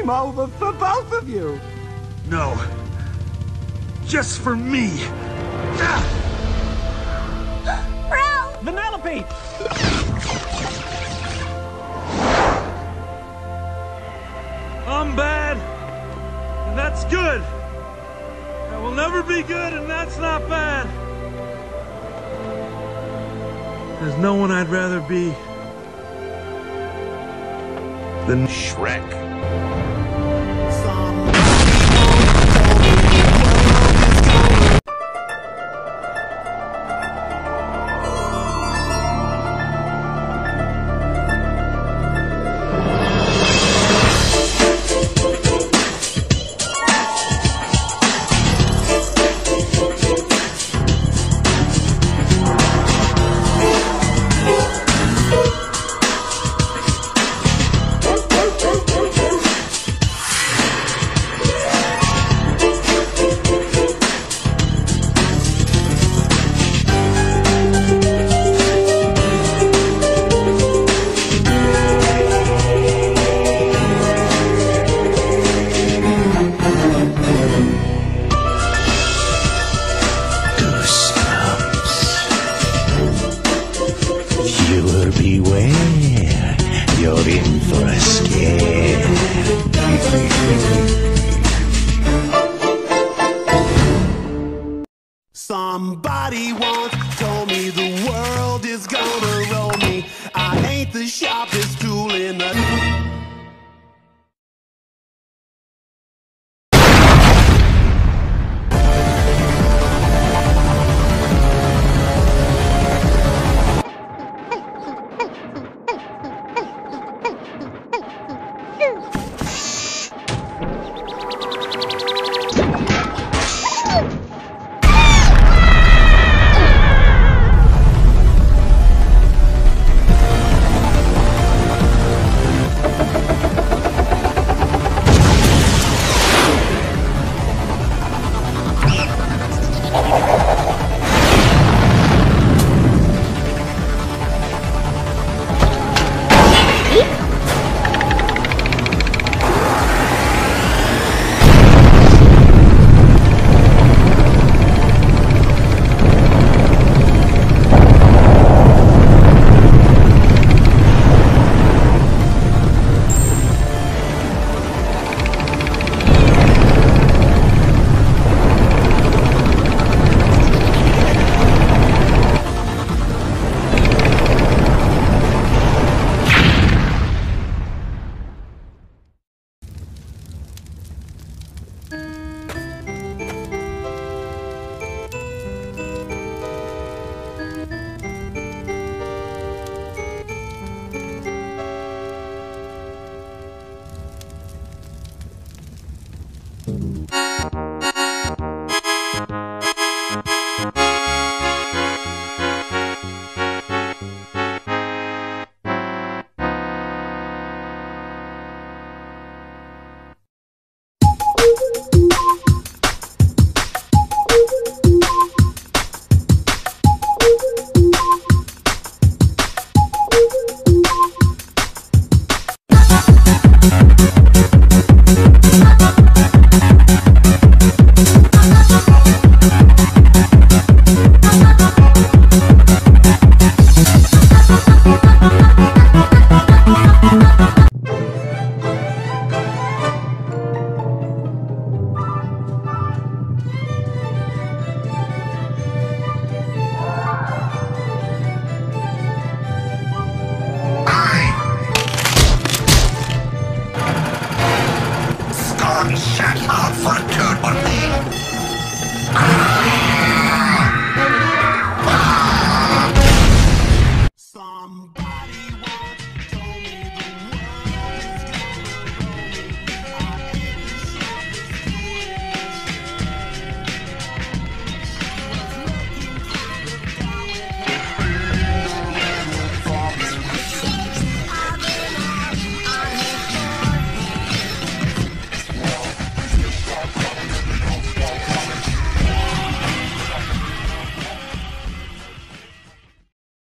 game over for both of you. No. Just for me. Ralph! Vanellope! I'm bad, and that's good. I will never be good, and that's not bad. There's no one I'd rather be than Shrek. Viewer beware, you're in for a scare. Somebody once told me the world is gonna roll me. I ain't the sharpest tool in the